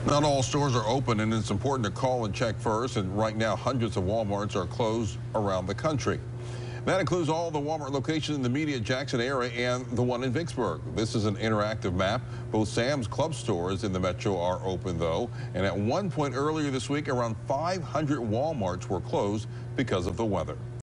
Not all stores are open, and it's important to call and check first. And right now, hundreds of Walmarts are closed around the country. That includes all the Walmart locations in the immediate Jackson area and the one in Vicksburg. This is an interactive map. Both Sam's Club stores in the metro are open, though. And at one point earlier this week, around 500 Walmarts were closed because of the weather.